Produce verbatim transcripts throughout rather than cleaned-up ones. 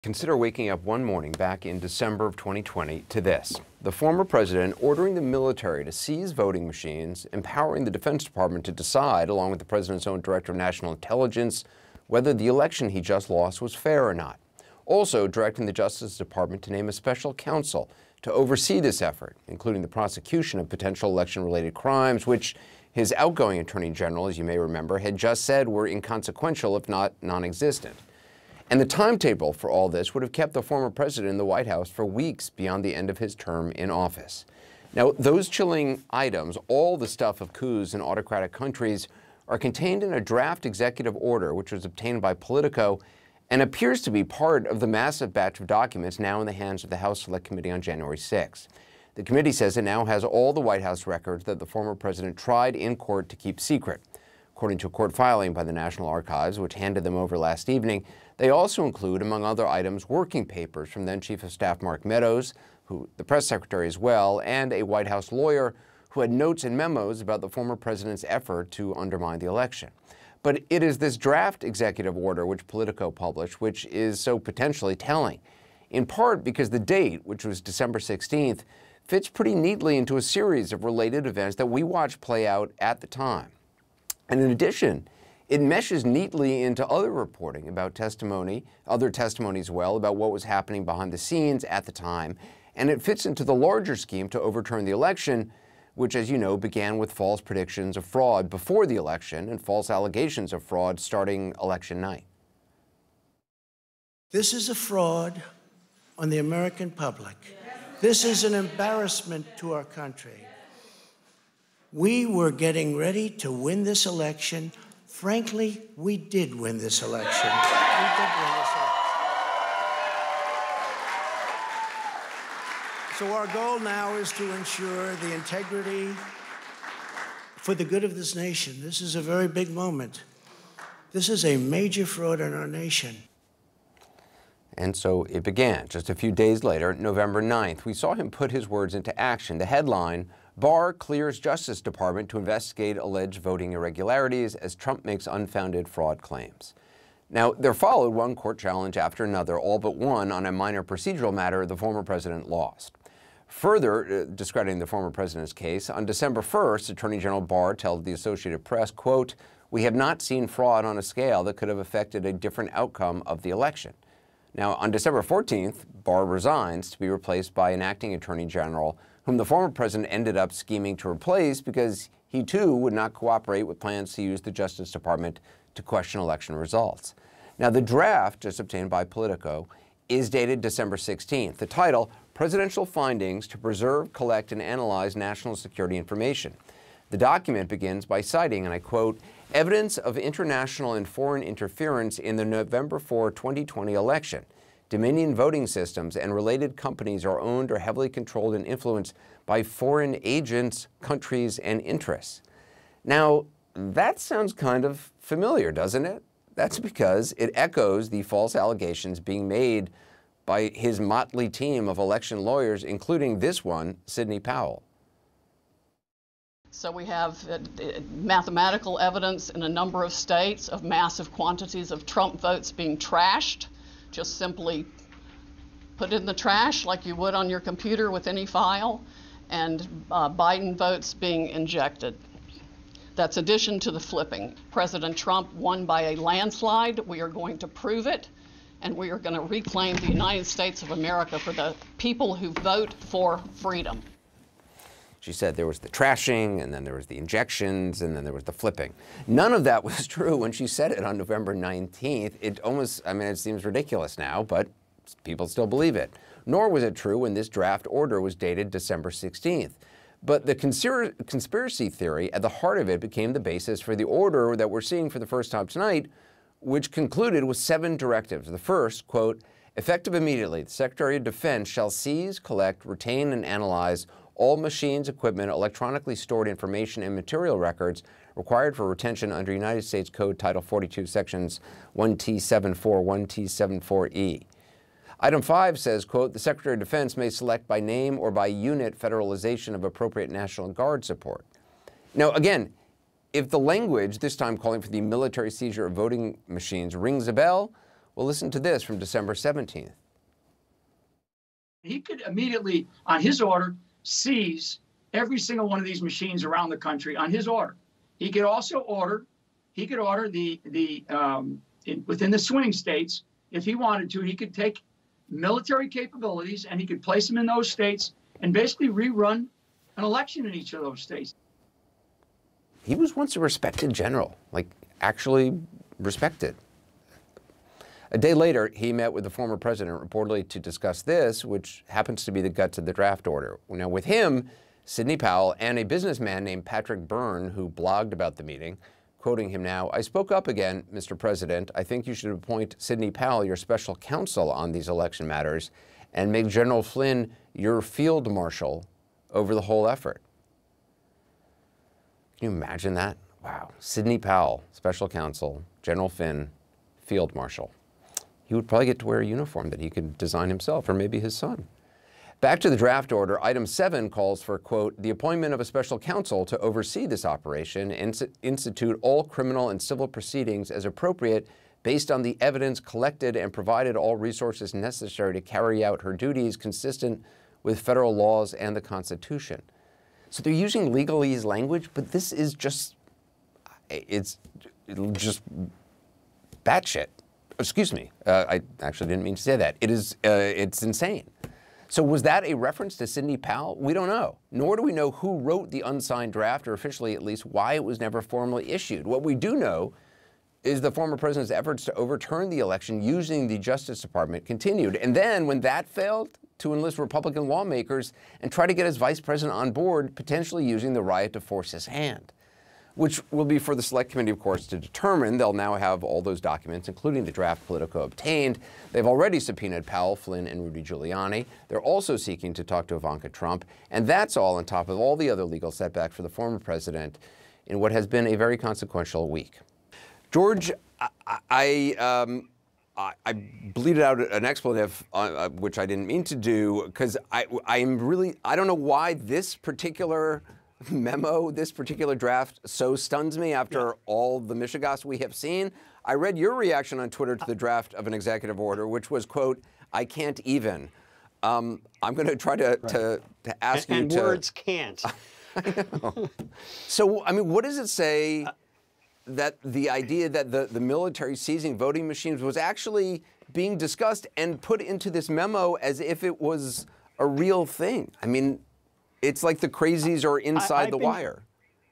Consider waking up one morning back in December of twenty twenty to this. The former president ordering the military to seize voting machines, empowering the Defense Department to decide, along with the president's own Director of National Intelligence, whether the election he just lost was fair or not. Also directing the Justice Department to name a special counsel to oversee this effort, including the prosecution of potential election-related crimes, which his outgoing Attorney General, as you may remember, had just said were inconsequential, if not non-existent. And the timetable for all this would have kept the former president in the White House for weeks beyond the end of his term in office. Now, those chilling items, all the stuff of coups in autocratic countries, are contained in a draft executive order which was obtained by Politico and appears to be part of the massive batch of documents now in the hands of the House Select Committee on January sixth. The committee says it now has all the White House records that the former president tried in court to keep secret. According to a court filing by the National Archives, which handed them over last evening, they also include, among other items, working papers from then Chief of Staff Mark Meadows, who the press secretary as well, and a White House lawyer who had notes and memos about the former president's effort to undermine the election. But it is this draft executive order which Politico published which is so potentially telling, in part because the date, which was December sixteenth, fits pretty neatly into a series of related events that we watched play out at the time. And in addition, it meshes neatly into other reporting about testimony, other testimony as well, about what was happening behind the scenes at the time, and it fits into the larger scheme to overturn the election, which, as you know, began with false predictions of fraud before the election and false allegations of fraud starting election night. This is a fraud on the American public. This is an embarrassment to our country. We were getting ready to win this election. Frankly, we did win this election. We did win this election. So our goal now is to ensure the integrity for the good of this nation. This is a very big moment. This is a major fraud in our nation. And so it began. Just a few days later, November ninth, we saw him put his words into action. The headline, Barr clears Justice Department to investigate alleged voting irregularities as Trump makes unfounded fraud claims. Now, there followed one court challenge after another, all but one on a minor procedural matter the former president lost. Further uh, discrediting the former president's case, on December first, Attorney General Barr told the Associated Press, quote, "We have not seen fraud on a scale that could have affected a different outcome of the election." Now, on December fourteenth, Barr resigns to be replaced by an acting attorney general whom the former president ended up scheming to replace because he, too, would not cooperate with plans to use the Justice Department to question election results. Now, the draft, just obtained by Politico, is dated December sixteenth. The title, Presidential Findings to Preserve, Collect, and Analyze National Security Information. The document begins by citing, and I quote, evidence of international and foreign interference in the November fourth, twenty twenty election. Dominion voting systems and related companies are owned or heavily controlled and influenced by foreign agents, countries, and interests. Now, that sounds kind of familiar, doesn't it? That's because it echoes the false allegations being made by his motley team of election lawyers, including this one, Sidney Powell. So we have uh, mathematical evidence in a number of states of massive quantities of Trump votes being trashed. Just simply put in the trash like you would on your computer with any file, and uh, Biden votes being injected. That's addition to the flipping. President Trump won by a landslide. We are going to prove it, and we are going to reclaim the United States of America for the people who vote for freedom. She said there was the trashing, and then there was the injections, and then there was the flipping. None of that was true when she said it on November nineteenth. It almost, I mean, it seems ridiculous now, but people still believe it. Nor was it true when this draft order was dated December sixteenth. But the conspiracy theory at the heart of it became the basis for the order that we're seeing for the first time tonight, which concluded with seven directives. The first, quote, effective immediately, the Secretary of Defense shall seize, collect, retain, and analyze all machines, equipment, electronically stored information, and material records required for retention under United States Code Title forty-two, Sections one T seventy-four, one T seventy-four E. Item five says, quote, the Secretary of Defense may select by name or by unit federalization of appropriate National Guard support. Now, again, if the language, this time calling for the military seizure of voting machines, rings a bell, Well, listen to this from December seventeenth. He could immediately, on his order, seize every single one of these machines around the country on his order. He could also order, he could order the, the um, in, within the swing states, if he wanted to, he could take military capabilities and he could place them in those states and basically rerun an election in each of those states. He was once a respected general, like actually respected. A day later, he met with the former president reportedly to discuss this, which happens to be the guts of the draft order. Now, with him, Sidney Powell and a businessman named Patrick Byrne, who blogged about the meeting, quoting him now, "I spoke up again, Mister President. I think you should appoint Sidney Powell your special counsel on these election matters and make General Flynn your field marshal over the whole effort." Can you imagine that? Wow. Sidney Powell, special counsel, General Flynn, field marshal. He would probably get to wear a uniform that he could design himself, or maybe his son. Back to the draft order, item seven calls for, quote, the appointment of a special counsel to oversee this operation and institute all criminal and civil proceedings as appropriate based on the evidence collected and provided all resources necessary to carry out her duties consistent with federal laws and the Constitution. So they're using legalese language, but this is just, it's just batshit. Excuse me, uh, I actually didn't mean to say that. It is, uh, it's insane. So was that a reference to Sidney Powell? We don't know. Nor do we know who wrote the unsigned draft, or officially at least why it was never formally issued. What we do know is the former president's efforts to overturn the election using the Justice Department continued. And then when that failed, to enlist Republican lawmakers and try to get his vice president on board, potentially using the riot to force his hand, which will be for the Select Committee, of course, to determine. They'll now have all those documents, including the draft Politico obtained. They've already subpoenaed Powell, Flynn, and Rudy Giuliani. They're also seeking to talk to Ivanka Trump. And that's all on top of all the other legal setbacks for the former president in what has been a very consequential week. George, I, I, um, I, I bleated out an expletive, uh, which I didn't mean to do, because I, I'm really, I don't know why this particular memo, this particular draft, so stuns me after yeah. all the mishegas we have seen. I read your reaction on Twitter to the draft of an executive order, which was, quote, I can't even. Um, I'm going to try to, right. to, to ask and, you and to... And words can't. I know. So, I mean, what does it say uh, that the idea that the, the military seizing voting machines was actually being discussed and put into this memo as if it was a real thing? I mean, it's like the crazies are inside I, the been, wire.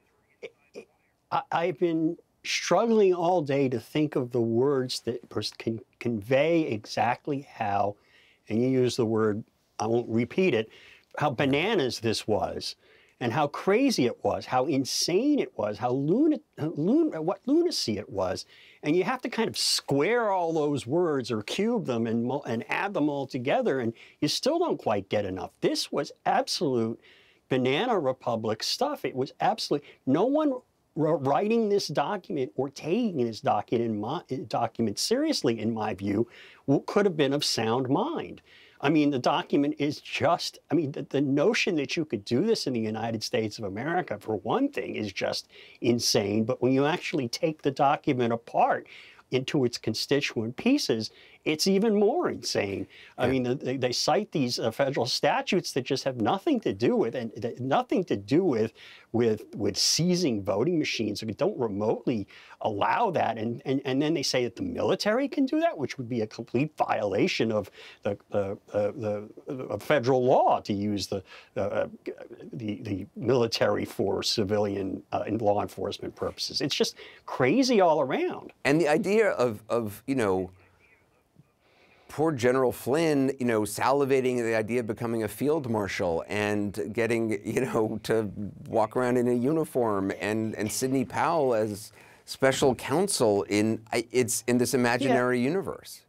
I, I've been struggling all day to think of the words that can convey exactly how, and you use the word, I won't repeat it, how bananas this was, and how crazy it was, how insane it was, how luna, luna, what lunacy it was. And you have to kind of square all those words or cube them and, and add them all together, and you still don't quite get enough. This was absolute Banana Republic stuff. It was absolutely, no one writing this document or taking this document, in my, document seriously, in my view, could have been of sound mind. I mean, the document is just, I mean, the, the notion that you could do this in the United States of America, for one thing, is just insane. But when you actually take the document apart into its constituent pieces, it's even more insane. I yeah. mean, they, they cite these uh, federal statutes that just have nothing to do with, and nothing to do with, with, with seizing voting machines. They don't remotely allow that. And, and, and then they say that the military can do that, which would be a complete violation of the, uh, uh, the, the federal law to use the, uh, the, the military for civilian uh, and law enforcement purposes. It's just crazy all around. And the idea of, of you know, poor General Flynn, you know, salivating at the idea of becoming a field marshal and getting, you know, to walk around in a uniform, and, and Sidney Powell as special counsel in, it's in this imaginary yeah. universe.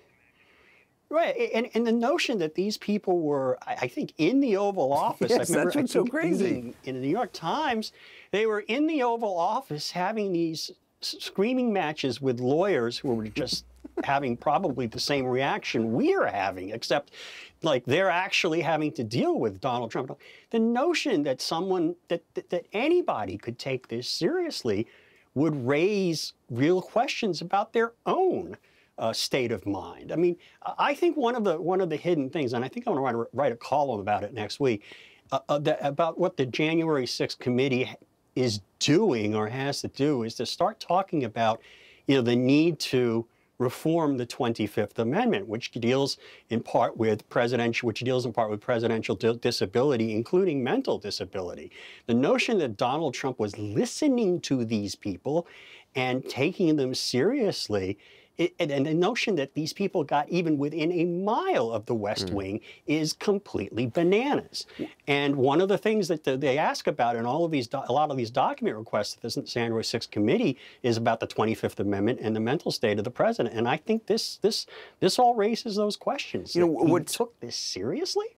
Right, and, and the notion that these people were, I think, in the Oval Office. Yes, I remember, that's what's so crazy. In, in the New York Times, they were in the Oval Office having these screaming matches with lawyers who were just having probably the same reaction we're having, except like they're actually having to deal with Donald Trump. The notion that someone, that, that, that anybody could take this seriously would raise real questions about their own uh, state of mind. I mean, I think one of the one of the hidden things, and I think I'm going to write, write a column about it next week, uh, uh, that, about what the January sixth committee is doing or has to do, is to start talking about, you know, the need to reform the twenty-fifth Amendment, which deals in part with presidential, which deals in part with presidential di disability, including mental disability. The notion that Donald Trump was listening to these people and taking them seriously, it, and, and the notion that these people got even within a mile of the West mm. Wing is completely bananas. And one of the things that the, they ask about in all of these, a lot of these document requests of the January sixth committee is about the twenty-fifth Amendment and the mental state of the president. And I think this this this all raises those questions. You know, what what took this seriously?